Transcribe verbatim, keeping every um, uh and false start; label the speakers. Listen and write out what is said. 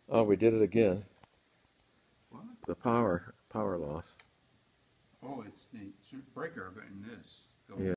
Speaker 1: Oh, we did it again.
Speaker 2: What?
Speaker 1: The power power loss.
Speaker 2: Oh, it's the breaker in this.
Speaker 1: Yeah.